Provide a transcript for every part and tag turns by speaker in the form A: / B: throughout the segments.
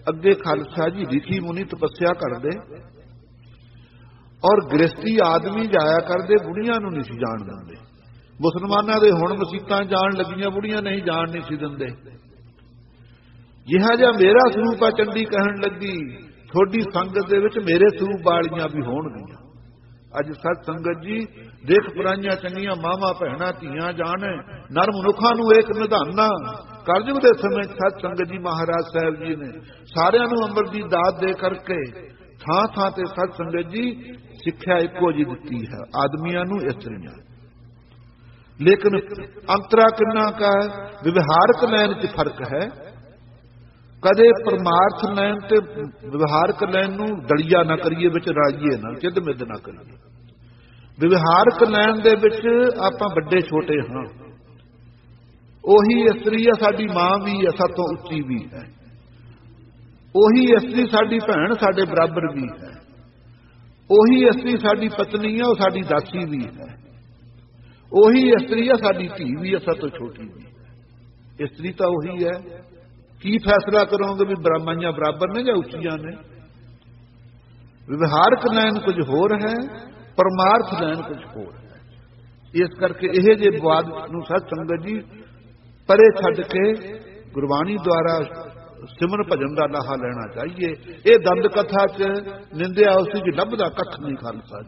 A: अगे खालसा जी रिखी मुनि तपस्या करते और गृहस्थी आदमी जाया करते, बुढ़िया नूं नहीं सी जाण दिंदे। मुसलमानां दे हुण मसीतां जाण लगियां, बुढ़िया नहीं जाण नहीं सी दिंदे। जिहा जिहा मेरा स्वरूप आ चंडी कहण लगी, थोड़ी संगत दे विच मेरे स्वरूप वालियां भी होणगियां। अज सत संगत जी देख पुराइयां चंगियां मावां भैणां धीआं जाण नर मनुखां नूं एक निधाना। कलयुग दे समय सत संगत जी महाराज साहब जी ने सारियां नूं अंमृत दी दात दे करके थां थां ते सत संगत जी सिक्ख्या इक्को जी दित्ती है, आदमियां नूं इस्त्रियां। लेकिन अंतरा किन्ना का व्यवहारक लैन च फर्क है। कदे परमार्थ लैन ते व्यवहारक लैन नूं दलिया ना करिए, विच राजीए ना, चिद मिद ना करिए। व्यवहारक लैन दे विच आपां वड्डे छोटे हां। ओही इस्त्री है साडी मां भी है, साड तों उच्ची भी है। ओही इस्त्री साडी भैण साडे बराबर भी है। ओही इस्त्री साडी पत्नी है, वह साडी दासी भी है। ओही इस्त्री है साडी धी भी है, साड तों छोटी भी है। इस्त्री तो ओही है। की फैसला करोगे भी ब्राह्मणियां बराबर ने या उच्चियां ने? व्यवहारक लैन कुछ होर है, परमार्थ लैन कुछ होर है। इस करके यह जे विवाद नूं सत संगत जी परे छड्ड के गुरबाणी द्वारा सिमर भजन का लाहा लेना चाहिए। ये दंद कथा च निंदिया उस लभदा कख नहीं खालसा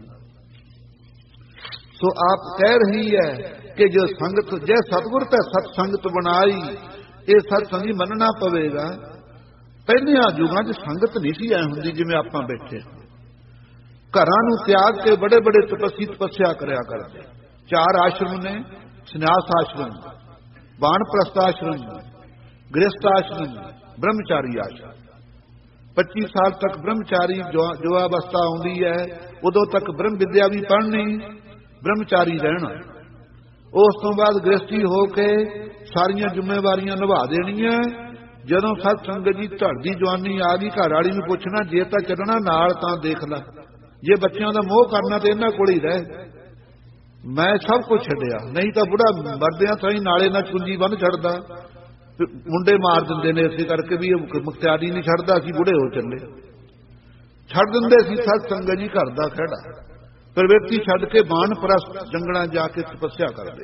A: जी। सो आप कह रही है कि जो संगत जै सतगुर ते सतसंगत बनाई, ये सतसंगी मनना पवेगा। पहलियां युगां च संगत नहीं सी ऐ हुंदी जिवें आपां बैठे। घरां नूं त्याग के बड़े बड़े तपस्वी तपस्या करया करदे। 4 आश्रम ने, संन्यास आश्रम, बाणप्रस्थ आश्रम, गृहस्थ आश्रम, ब्रह्मचारी आश्रम। 25 साल तक ब्रह्मचारी जो अवस्था आउंदी है, उदों तक ब्रह्म विद्या भी पढ़नी, ब्रह्मचारी रहना। उस तो बाद गृहस्थी होके सारियां जिम्मेवारियां निभा देनियां। जदों सत संगत जी धड़दी जवानी आ गई, घर वाली नूं पुछना जे तां चलना नाल तां देख ला, जे बच्चों का मोह करना तो इन्हां कोल ही रह। मैं सब कुछ छड्डिया, नहीं तो बुढ़ा मरदियां ताईं नाले नाल चुंजी बन छड्डदा, मुंडे मार दिंदे ने। इसे करके भी मुख्तियारी नहीं छड्डदा, असीं बुढ़े हो चले छड्ड दिंदे सी सत संगत जी घर दा खड़ा। प्रवृत्ति छड्ड के बाणप्रस्थ जंगलां जाके तपस्या करदे।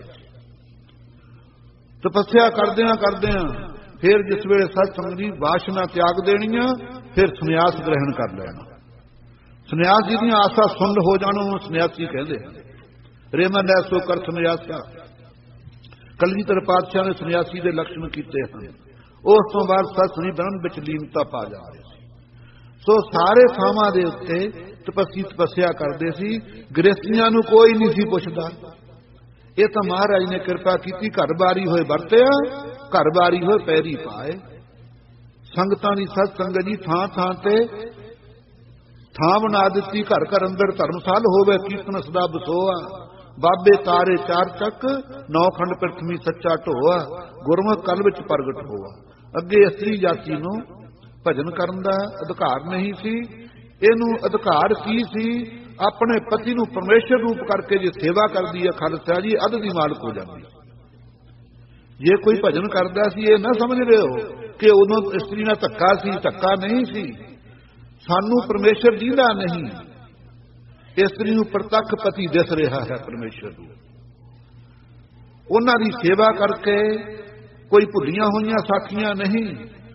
A: तपस्या करदियां करदियां फिर जिस वेले सत संगत जी वासना त्याग देनियां, फिर संन्यास ग्रहण कर लेना। संन्यास जी दीयां आसां सुंड हो जाण उहनूं संन्यासी कहंदे हन। रेमन ऐसो कर संन्यासा, कलगीधर पातशाह ने संन्यासी के लक्षण किए हैं। उस तो बाद सतसंगी ब्रह्म विच लीनता पा जा रहे। सो सारे थावां दे उत्ते तपस्वी तपस्या करते सी, गृहस्थियां नूं कोई नहीं सी पुछदा। ये तो महाराज ने कृपा की, घर बारी होए वरतिया, घर बारी होए पैरी पाए। संगतां दी सत संगत जी थां थां ते थां बना दित्ती। घर घर अंदर धर्मसाल होवे, कीर्तन सदा बसोआ। बाबे तारे 4 चक, 9 खंड प्रथमी सच्चा ढोआ। गुरमुख कल विच प्रगट होआ। अगे इस्त्री जाति नूं भजन करन दा अधिकार नहीं सी। इहनूं अधिकार की सी? अपने पति नूं परमेश्वर रूप करके जे सेवा करदी है खालसा जी, अध दी मालक हो जाती। जे कोई भजन करदा सी, ये ना समझ रहे हो कि उदों इस्त्री नाल धक्का सी। धक्का नहीं सी। सानू परमेश्वर जींदा नहीं, इस्त्री नूं प्रतख पति दिस रहा है परमेश्वर नूं। उन्हां दी सेवा करके कोई भुलियां होईयां साखियां नहीं।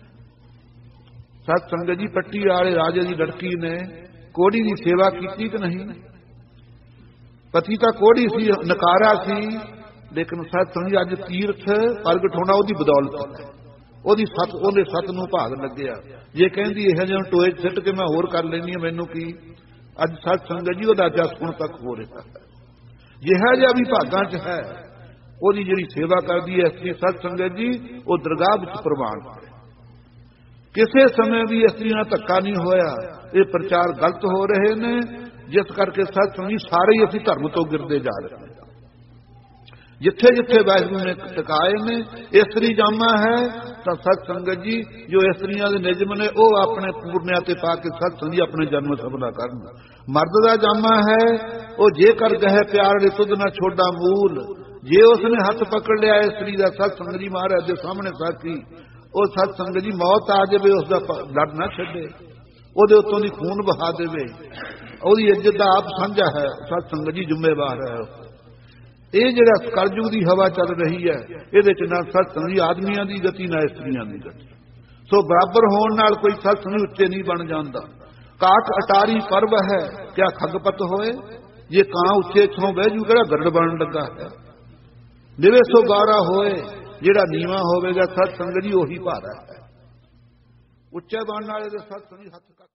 A: सत संगत जी पट्टी वाले राजे की लड़की ने कोड़ी की सेवा की कि नहीं? पति तो कोड़ी सी, नकारा सी, लेकिन सत संगत अज तीर्थ प्रगट होना उसकी बदौलत है। ਉਹਦੀ ਸੱਤ ਉਹਦੇ ਸੱਤ ਨੂੰ ਭਾਗ ਲੱਗਿਆ। ਜੇ ਕਹਿੰਦੀ ਇਹੋ ਜਿਹੇ ਟੋਏ ਸਿੱਟ ਕੇ ਮੈਂ ਹੋਰ ਕਰ ਲੈਣੀ ਆ, ਮੈਨੂੰ ਕੀ। ਅੱਜ ਸਤ ਸੰਗਤ ਜੀ ਉਹਦਾ ਜਸ ਹੁਣ ਤੱਕ ਹੋ ਰਿਹਾ ਹੈ। ਜਿਹਾ ਜਿਹਾ ਵੀ ਭਾਗਾਂ 'ਚ ਹੈ, ਉਹਦੀ ਜਿਹੜੀ ਸੇਵਾ ਕਰਦੀ ਹੈ ਇਸਤਰੀ ਸਤ ਸੰਗਤ ਜੀ, ਉਹ ਦਰਗਾਹ ਵਿੱਚ ਪ੍ਰਵਾਨ ਹੈ। ਕਿਸੇ ਸਮੇਂ ਵੀ ਇਸਤਰੀ ਨਾਲ ਧੱਕਾ ਨਹੀਂ ਹੋਇਆ। ਇਹ ਪ੍ਰਚਾਰ ਗਲਤ ਹੋ ਰਹੇ ਨੇ, ਜਿਸ ਕਰਕੇ ਸਤ ਸੰਗਤ ਜੀ ਸਾਰੇ ਹੀ ਅਸੀਂ ਧਰਮ ਤੋਂ ਗਿਰਦੇ ਜਾ ਰਹੇ ਹਾਂ। जिथे जिथे वाहिगुरू ने टिकाए ने इस्त्री जामा है, तो सत संगत जी जो इस्त्रियां दे निजम ने वो अपने पूर्णिया ते पा के सत संगत जी अपने जन्म सफला करन। मर्द दा जामा है वो जेकर गहे प्यार दे तुद ना छोड़ा मूल। जे उसने हथ पकड़ लिया इस्त्री दा, सत संगत जी महाराज दे सामने साथी ਉਹ ਸਤ ਸੰਗਤ ਜੀ ਮੌਤ ਆ ਜਾਵੇ ਉਸਦਾ ਲੜ ਨਾ ਛੱਡੇ, ਉਹਦੇ ਉੱਤੋਂ ਦੀ ਖੂਨ ਬਹਾ ਦੇਵੇ, ਉਹਦੀ ਇੱਜ਼ਤ ਦਾ ਆਪ ਸਾਂਝਾ ਹੈ। ਸਤ ਸੰਗਤ ਜੀ ਜ਼ਿੰਮੇਵਾਰ ਹੈ। ਇਹ ਜਿਹੜਾ ਕਲਯੁਗ ਦੀ ਹਵਾ ਚੱਲ ਰਹੀ ਹੈ, ਇਹਦੇ ਚ ਨਾ ਸਤ ਸੰਗਤ ਜੀ ਆਦਮੀਆਂ ਦੀ ਗਤੀ ਨਾ ਇਸਤਰੀਆਂ ਦੀ ਗਤੀ, ਸੋ ਬਰਾਬਰ ਹੋਣ ਨਾਲ ਕੋਈ ਸਤ ਸੰਗਤ ਉੱਚੇ ਨਹੀਂ ਬਣ ਜਾਂਦਾ। ਕਾਕ ਅਟਾਰੀ ਪਰਵ ਹੈ ਕਿਆ ਖਗਪਤ ਹੋਏ, ਜੇ ਕਾਂ ਉੱਚੇ ਛੋਂ ਬਹਿ ਜੂ ਕਿਹੜਾ ਗਰੜ ਬਣਨ ਲੱਗਾ ਹੈ। ਨਿਵੇ ਸੋ ਗਾਰਾ ਹੋਏ, ਜਿਹੜਾ ਨੀਵਾਂ ਹੋਵੇਗਾ ਸਤ ਸੰਗਤ ਜੀ ਉਹੀ ਭਾਰਾ ਹੈ। ਉੱਚੇ ਬਣਨ ਵਾਲੇ ਦੇ ਸਤ ਸੰਗਤ ਹੱਥ